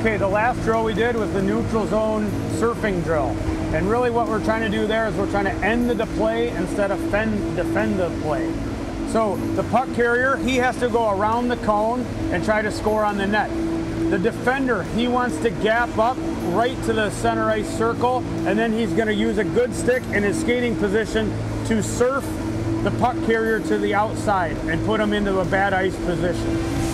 Okay, the last drill we did was the neutral zone surfing drill. And really what we're trying to do there is we're trying to end the play instead of defend the play. So the puck carrier, he has to go around the cone and try to score on the net. The defender, he wants to gap up right to the center ice circle, and then he's going to use a good stick in his skating position to surf the puck carrier to the outside and put him into a bad ice position.